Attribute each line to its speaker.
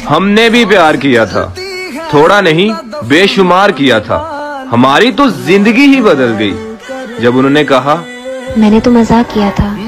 Speaker 1: हमने भी प्यार किया था, थोड़ा नहीं बेशुमार किया था। हमारी तो जिंदगी ही बदल गई जब उन्होंने कहा
Speaker 2: मैंने तो मजाक किया था।